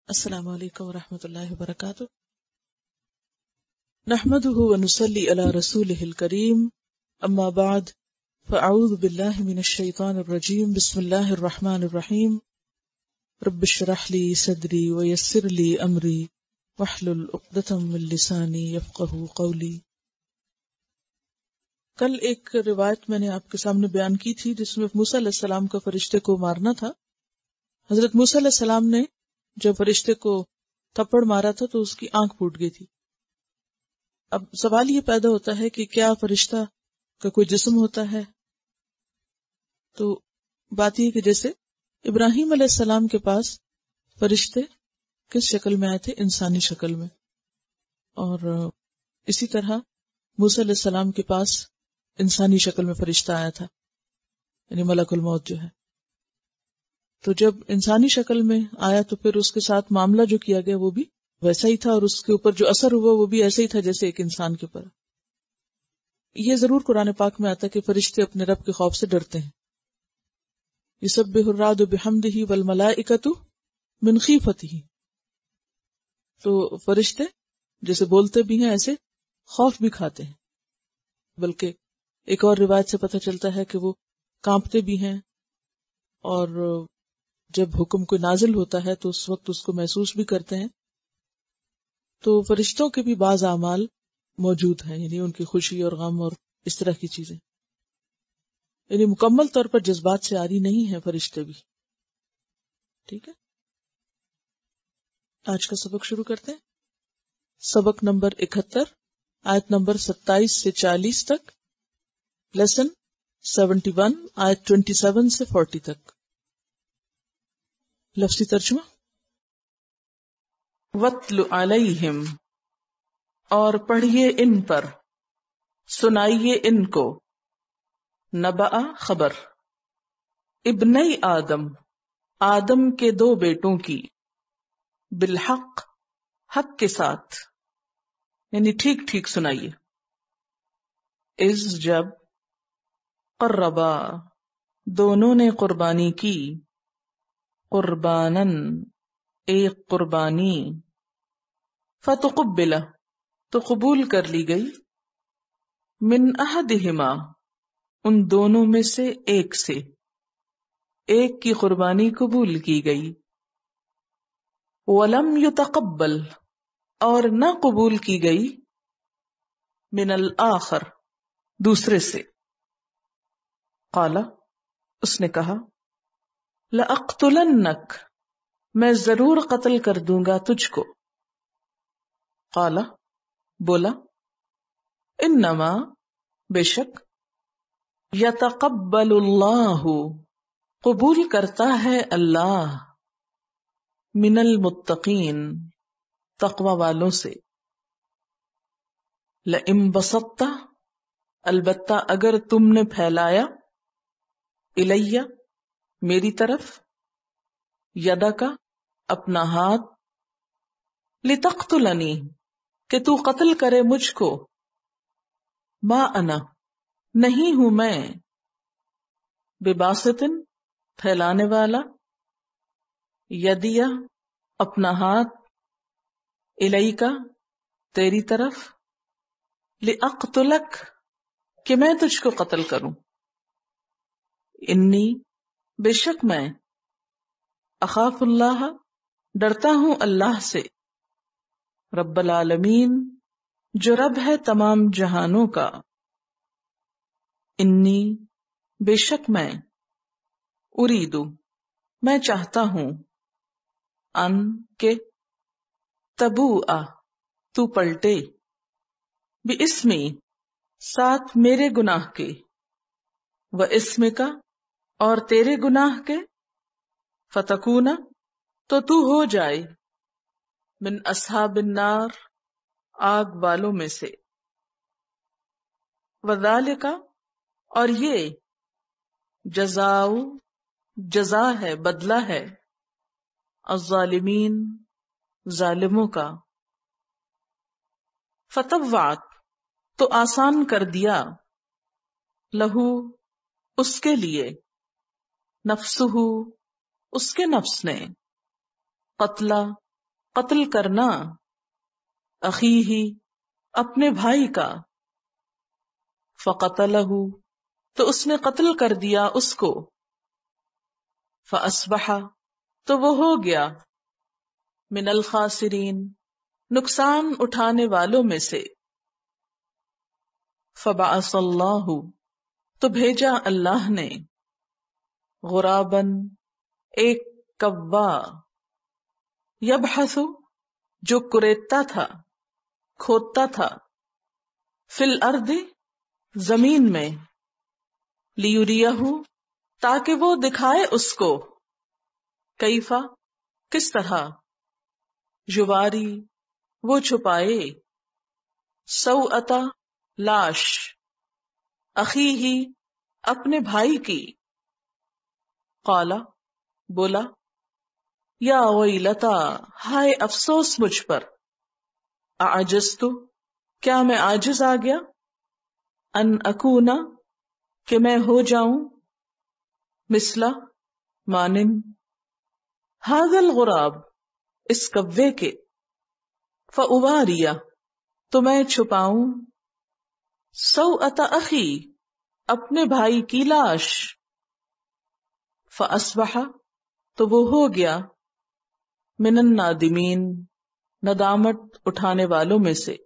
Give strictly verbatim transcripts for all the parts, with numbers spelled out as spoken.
السلام علیکم ورحمۃ اللہ وبرکاتہ. نحمده ونصلي على رسوله الكريم. اما بعد فاعوذ باللہ من الشیطان الرجیم. بسم اللہ الرحمن الرحیم. رب اشرح لي صدری ويسر لي امری واحلل عقدۃ من لسانی یفقهوا قولی. کل ایک روایت میں نے آپ کے سامنے بیان کی تھی جس میں موسیٰ علیہ السلام کا فرشتے کو مارنا تھا. حضرت موسیٰ علیہ السلام نے جب فرشتے کو تھپڑ مارا تھا تو اس کی آنکھ پھوٹ گئی تھی. اب سوال یہ پیدا ہوتا ہے کہ کیا فرشتہ کا کوئی جسم ہوتا ہے؟ تو بات یہ کہ جیسے ابراہیم علیہ السلام کے پاس فرشتے کس شکل میں آئے تھے؟ انسانی شکل میں. اور اسی طرح موسیٰ علیہ السلام کے پاس انسانی شکل میں فرشتہ آیا تھا، یعنی ملک الموت جو ہے. تو جب انسانی شکل میں آیا تو پھر اس کے ساتھ معاملہ جو کیا گیا وہ بھی ویسا ہی تھا، اور اس کے اوپر جو اثر ہوا وہ بھی ایسا ہی تھا جیسے ایک انسان کے اوپر. یہ ضرور قرآن پاک میں آتا ہے کہ فرشتے اپنے رب کے خوف سے ڈرتے ہیں. یسبح الرعد بحمدہ والملائکۃ من خیفتہ. تو فرشتے جیسے بولتے بھی ہیں ایسے خوف بھی کھاتے ہیں. بلکہ ایک اور روایت سے پتہ چلتا ہے کہ وہ کانپتے بھی ہیں، اور جب حکم کوئی نازل ہوتا ہے تو اس وقت اس کو محسوس بھی کرتے ہیں. تو فرشتوں کے بھی بعض اعمال موجود ہیں، یعنی ان کی خوشی اور غم اور اس طرح کی چیزیں، یعنی مکمل طور پر جذبات سے عاری نہیں ہیں فرشتے بھی. ٹھیک ہے، آج کا سبق شروع کرتے ہیں. سبق نمبر اکہتر، آیت نمبر ستائیس سے چالیس تک، لیسن سیونٹی ون، آیت ٹوینٹی سیون سے فورٹی تک. لفظی ترجمہ. وَاتْلُ عَلَيْهِمْ، اور پڑھیے ان پر، سنائیے ان کو، نبأ خبر، ابنی آدم، آدم کے دو بیٹوں کی، بالحق، حق کے ساتھ، یعنی ٹھیک ٹھیک سنائیے. اذ جب، قربا، دونوں نے قربانی کی، قربانن، ایک قربانی، فتقبل، تو قبول کر لی گئی، من احدہما، ان دونوں میں سے ایک سے، ایک کی قربانی قبول کی گئی، ولم یتقبل، اور نہ قبول کی گئی، من الآخر، دوسرے سے. قال، اس نے کہا، لأقتلنک، میں ضرور قتل کر دوں گا تجھ کو. قال، بولا، انما، بے شک، یتقبل اللہ، قبول کرتا ہے اللہ، من المتقین، تقوی والوں سے. لئن بسطت، البتہ اگر تم نے پھیلایا، الیہ، میری طرف، یدا کا، اپنا ہاتھ، لتقتلنی، کہ تو قتل کرے مجھ کو، ما انا، نہیں ہوں میں، بباسطن، پھیلانے والا، یدیا، اپنا ہاتھ، الیکا، تیری طرف، لأقتلک، کہ میں تجھ کو قتل کروں. انی، بے شک میں، اخاف اللہ، ڈرتا ہوں اللہ سے، رب العالمین، جو رب ہے تمام جہانوں کا. انی، بے شک میں، اریدو، میں چاہتا ہوں، ان کے، تبوء، تو پلٹے، باسمی، ساتھ میرے گناہ کے، و اسم کا، اور تیرے گناہ کے، فتکون، تو تو ہو جائے، من اصحاب النار، آگ والوں میں سے. وذالک، اور یہ، جزاؤ، جزا ہے، بدلہ ہے، الظالمین، ظالموں کا. فطوعت، تو آسان کر دیا، لہو، اس کے لیے، نفسہ، اس کے نفس نے، قتلہ، قتل کرنا، اخی ہی اپنے بھائی کا، فقتلہ تو اس نے قتل کر دیا اس کو، فاصبح تو وہ ہو گیا، من الخاسرین نقصان اٹھانے والوں میں سے، فبعث اللہ تو بھیجا اللہ نے، غراباً ایک کوا، یبحث جو کریتتا تھا، کھودتا تھا، فی الارض زمین میں، لیریہ تاکہ وہ دکھائے اس کو، کیفا کس طرح، یواری وہ چھپائے، سوءتا لاش، اخی ہی اپنے بھائی کی، قالا بولا، یا ویلتا ہائے افسوس مجھ پر، اعجزت کیا میں عاجز آ گیا، ان اکونا کہ میں ہو جاؤں، مثلا مانند، ھذا الغراب اس کوے کے، فاواریا تو میں چھپاؤں، سوءۃ اخی اپنے بھائی کی لاش، فاصبح تو وہ ہو گیا، من النادمین ندامت اٹھانے والوں میں سے،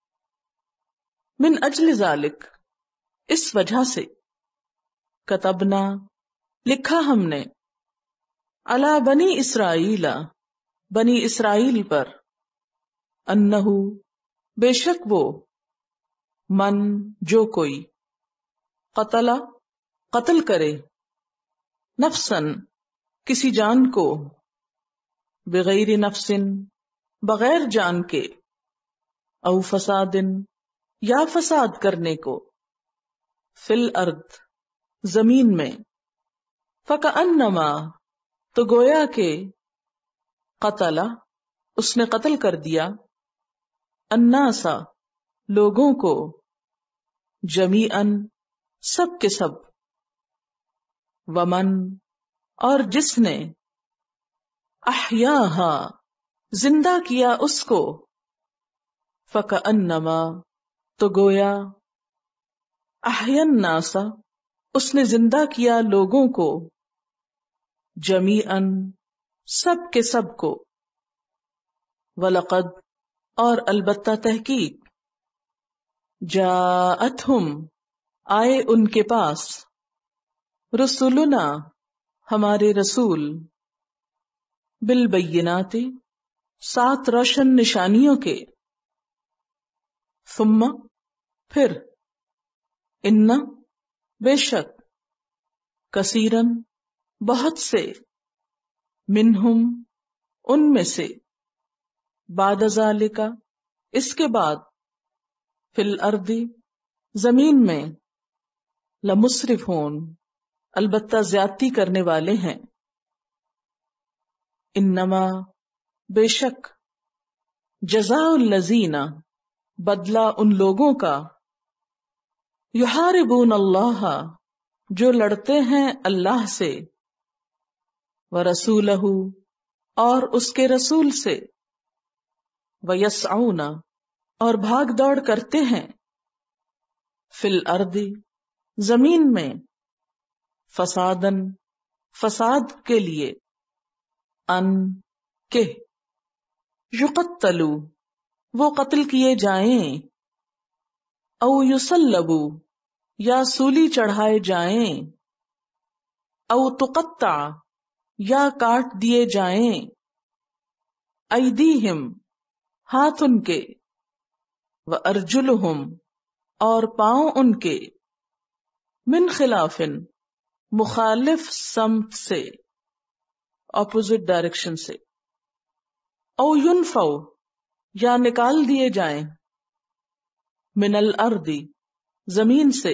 من اجل ذالک اس وجہ سے، کتبنا لکھا ہم نے، علی بنی اسرائیل بنی اسرائیل پر، انہو بے شک وہ، من جو کوئی، قتل قتل کرے، نفسن کسی جان کو، بغیر نفس بغیر جان کے، او فساد یا فساد کرنے کو، فی الارض زمین میں، فکأنما تو گویا کہ، قتل اس نے قتل کر دیا، الناس لوگوں کو، جمیعاً سب کے سب، ومن اور جس نے، احیاہا زندہ کیا اس کو، فکأنما تو گویا، احیا الناس اس نے زندہ کیا لوگوں کو، جمیعاً سب کے سب کو، وَلَقَدْ اور البتہ تحقیق، جاءتہم آئے ان کے پاس، رسولنا ہمارے رسول، بالبینات سات روشن نشانیوں کے، ثم پھر، ان بے شک، کثیرن بہت سے، منہم ان میں سے، بعد ذالک اس کے بعد، فی الارض زمین میں، لمسرفون البتہ زیادتی کرنے والے ہیں، انما بے شک، جزاء الذین بدلہ ان لوگوں کا، یحاربون اللہ جو لڑتے ہیں اللہ سے، ورسولہ اور اس کے رسول سے، ویسعون اور بھاگ دوڑ کرتے ہیں، فی الارض زمین میں، فسادن فساد کے لیے، ان کہ، یقتلوا وہ قتل کیے جائیں، او یصلبوا یا سولی چڑھائے جائیں، او تقطع یا کاٹ دیے جائیں، ایدیہم ہاتھ ان کے، وارجلہم اور پاؤں ان کے، من خلافن مخالف سمت سے، اپوزٹ ڈائریکشن سے، او ینفو یا نکال دیے جائیں، من الارض زمین سے،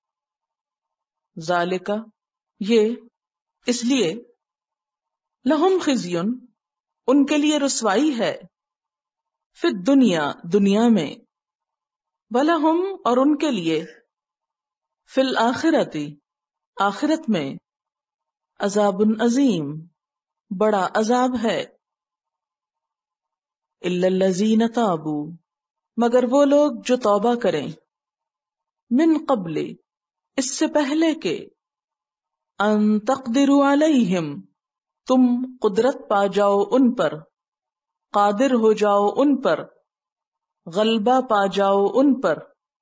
ذالک یہ اس لیے، لہم خزیٌ ان کے لیے رسوائی ہے، فی الدنیا دنیا میں، ولہم اور ان کے لیے، فی الآخرۃ آخرت میں، عذاب عظیم بڑا عذاب ہے۔ الا الذین تابوا، مگر وہ لوگ جو توبہ کریں، من قبل، اس سے پہلے کہ، ان تقدروا علیہم، تم قدرت پا جاؤ ان پر، قادر ہو جاؤ ان پر، غلبہ پا جاؤ ان پر،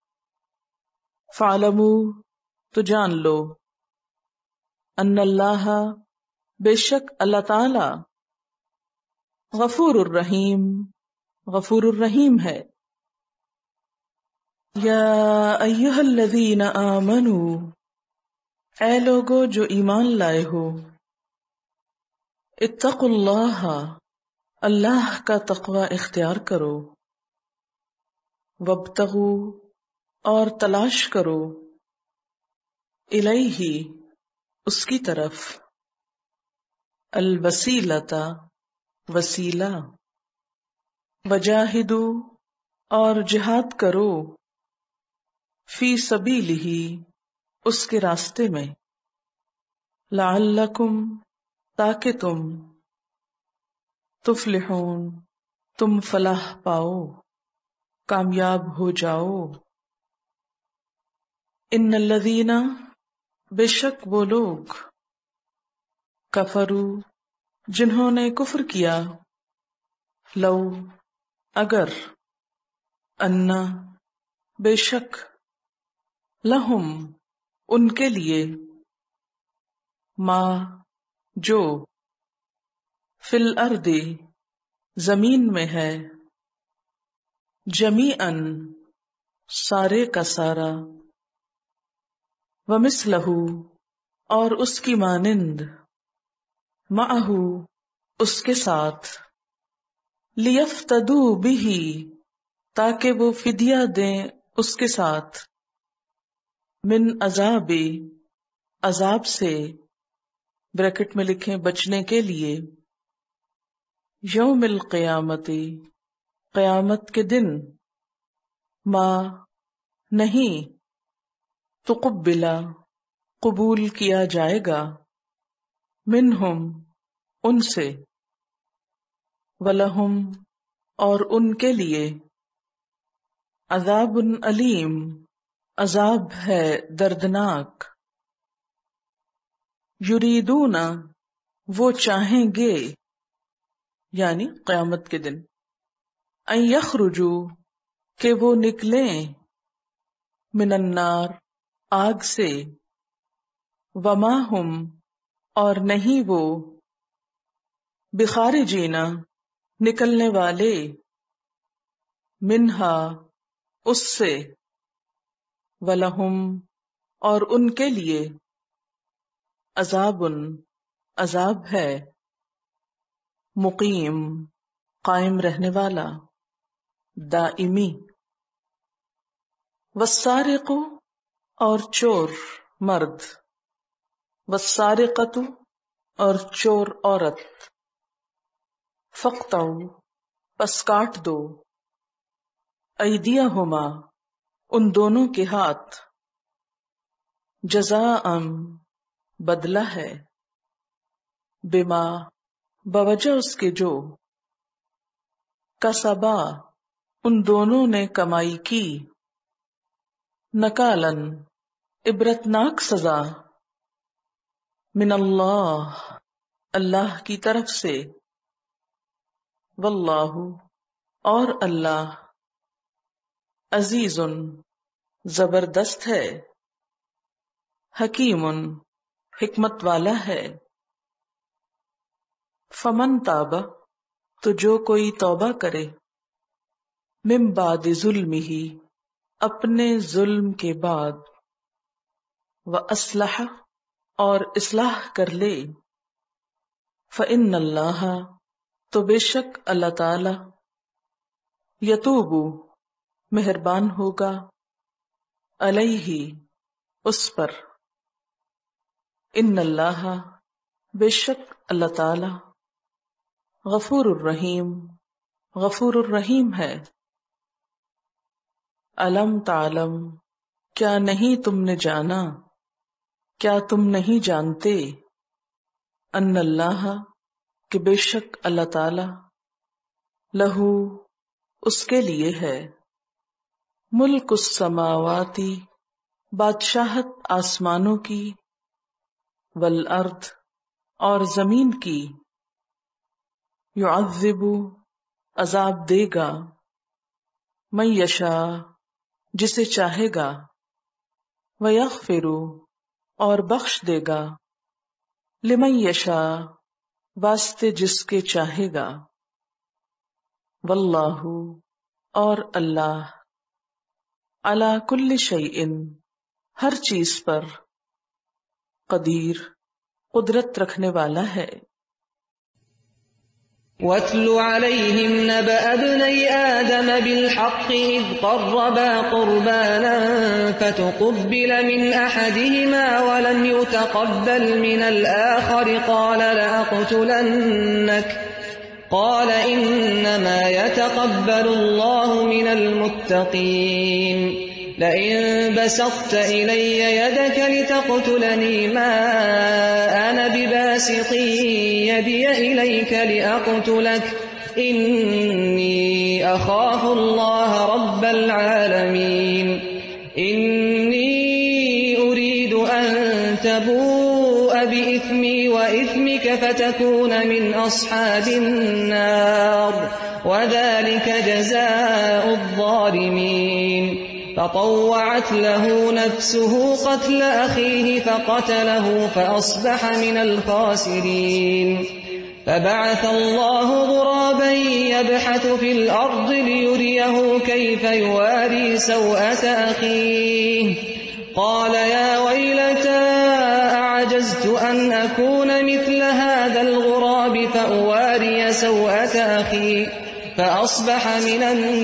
فاعلموا، تو جان لو، ان اللہ، بے شک اللہ تعالی، غفور الرحیم، غفور الرحیم ہے۔ یا ایہا الذین آمنوا، اے لوگو جو ایمان لائے ہو، اتقوا اللہ، اللہ کا تقوی اختیار کرو، وابتغوا، اور تلاش کرو، الیہ، اس کی طرف، الوسیلۃ، وسیلہ، وجاہدوا، اور جہاد کرو، فی سبیلہ، اس کے راستے میں، لعلکم، تاکہ تم، تفلحون، تم فلاح پاؤ، کامیاب ہو جاؤ۔ ان الذین، بے شک وہ لوگ، کفروا، جنہوں نے کفر کیا، لو، اگر، انا، بے شک، لہم، ان کے لیے، ما، جو، فی الارض، زمین میں ہے، جمیعاً، سارے کا سارا، ومثلہ، اور اس کی مانند، معہ، اس کے ساتھ، لیفتدوا بہ، تاکہ وہ فدیہ دیں اس کے ساتھ، من عذاب، عذاب سے، بریکٹ میں لکھیں بچنے کے لیے، یوم القیامت، قیامت کے دن، ما، نہیں، تقبلا، قبول کیا جائے گا، منہم، ان سے، ولہم، اور ان کے لیے، عذاب علیم، عذاب ہے دردناک، یریدون، وہ چاہیں گے، یعنی قیامت کے دن، ان یخرجوا، کہ وہ نکلیں، من النار، آگ سے، وما ہم، اور نہیں وہ، بخارجین، نکلنے والے، منہا، اس سے، ولہم، اور ان کے لیے، عذاب، عذاب ہے، مقیم، قائم رہنے والا، دائمی، والسارق، اور چور، مرد، والسارقۃ، اور چور عورت، فاقطعوا، پس کاٹ دو، ایدیہما، ان دونوں کے ہاتھ، جزاء، بدلہ ہے، بما، بوجہ اس کے جو، کسبا، ان دونوں نے کمائی کی، نکالن، عبرتناک سزا، من اللہ، اللہ کی طرف سے، واللہ، اور اللہ، عزیز، زبردست ہے، حکیم، حکمت والا ہے۔ فمن تاب، تو جو کوئی توبہ کرے، من بعد ظلمہ، اپنے ظلم کے بعد، واصلح، اور اصلاح کر لے، فإن اللہ، تو بے شک اللہ تعالی، یتوب، مہربان ہوگا، علیہ، اس پر، ان اللہ، بے شک اللہ تعالی، غفور الرحیم، غفور الرحیم ہے۔ الم تعلم، کیا نہیں تم نے جانا، کیا تم نہیں جانتے، ان اللہ، کہ بے شک اللہ تعالی، لہو اس کے لیے ہے، ملک السماواتی بادشاہت آسمانوں کی، والارض اور زمین کی، یعذب عذاب دے گا، من یشاء جسے چاہے گا، ویغفر اور بخش دے گا، لمن یشاء واسطے جس کے چاہے گا، واللہ اور اللہ، علی کل شیء ہر چیز پر، قدیر قدرت رکھنے والا ہے۔ وَاتْلُ عَلَيْهِمْ نَبَأَ ابْنَيْ آدَمَ بِالْحَقِّ إِذْ قَرَّبَا قُرْبَانًا فَتُقُبِّلَ مِنْ أَحَدِهِمَا وَلَمْ يُتَقَبَّلْ مِنَ الْآخَرِ قَالَ لَأَقْتُلَنَّكَ قَالَ إِنَّمَا يَتَقَبَّلُ اللَّهُ مِنَ الْمُتَّقِينَ لَئِن بَسَطْتَ إِلَيَّ يَدَكَ لِتَقْتُلَنِي مَا أَنَا بِبَاسِطٍ يَدِيَ إِلَيْكَ لِأَقْتُلَكَ إِنِّي أَخَافُ اللَّهَ رَبَّ الْعَالَمِينَ إِنِّي أُرِيدُ أَن تَبُوءَ بِإِثْمِي وَإِثْمِكَ فَتَكُونَ مِنْ أَصْحَابِ النَّارِ وَذَلِكَ جَزَاءُ الظَّالِمِينَ فطوعت له نفسه قتل أخيه فقتله فأصبح من الخاسرين فبعث الله غرابا يبحث في الأرض ليريه كيف يواري سوءة أخيه قال يا ويلتى أعجزت أن أكون مثل هذا الغراب فأواري سوءة أخي فأصبح من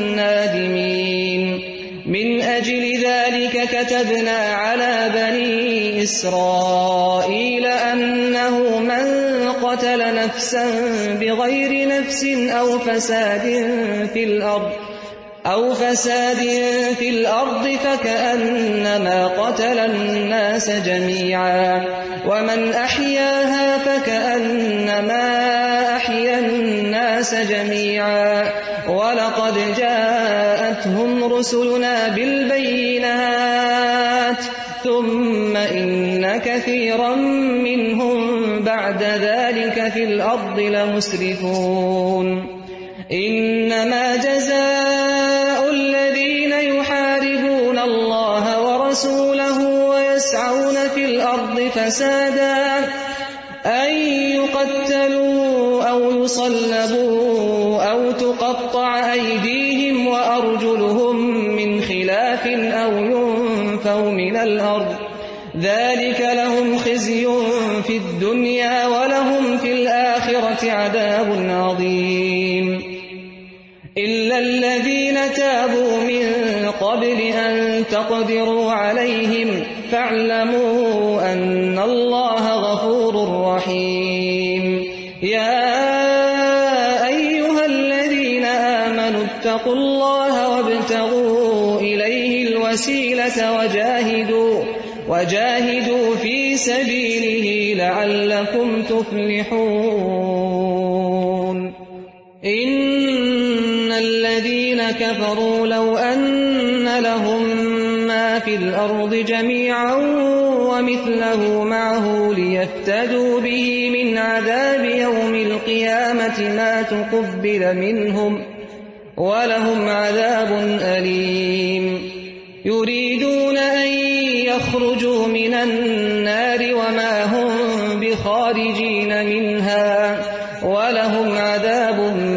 النادمين من أجل ذلك كتبنا على بني إسرائيل أنه من قتل نفسا بغير نفس أو فساد في الأرض أو فساد في الأرض فكأنما قتل الناس جميعا ومن أحياها فكأنما أحيا الناس جميعا ولقد جاءتهم رسلنا بالبينات ثم إن كثيرا منهم بعد ذلك في الأرض لمسرفون إنما جزاء الذين يحاربون الله ورسوله ويسعون في الأرض فسادا أن يقتلوا أو يصلبوا أو تقطع أيديهم وأرجلهم من خلاف أو ينفوا من الأرض ذلك لهم خزي في الدنيا ولهم في الآخرة عذاب عظيم إلا الذين تابوا من قبل أن تقدروا عليهم فاعلموا أن الله غفور رحيم يا أيها الذين آمنوا اتقوا الله وابتغوا إليه الوسيلة وجاهدوا وجاهدوا في سبيله لعلكم تفلحون إن الذين كفروا لو أن لهم ما في الأرض جميعا ومثله معه ليفتدوا به من عذاب يوم القيامة ما تقبل منهم ولهم عذاب أليم يريدون أن يخرجوا من النار وما هم بخارجين منها ولهم عذاب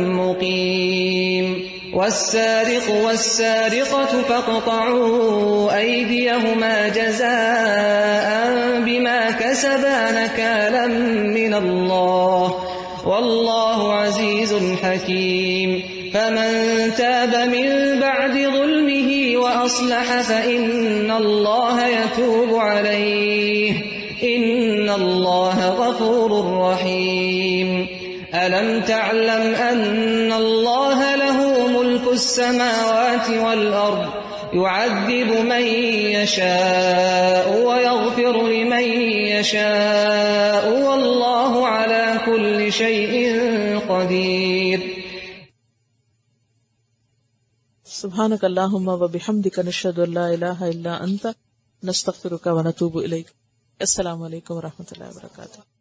مقيم والسارق والسارقة فاقطعوا أيديهما جزاء بما كسبا نكالا من الله والله عزيز حكيم فمن تاب من بعد ظلمه وأصلح فإن الله يتوب عليه إن الله غفور رحيم ألم تعلم أن الله له ملك السماوات والأرض يعذب من يشاء ويغفر لمن يشاء والله على كل شيء قدير سبحانک اللہم و بحمدک نشہد ان لا الہ الا انت نستغفرک و نتوب الیک. السلام علیکم و رحمۃ اللہ وبرکاتہ.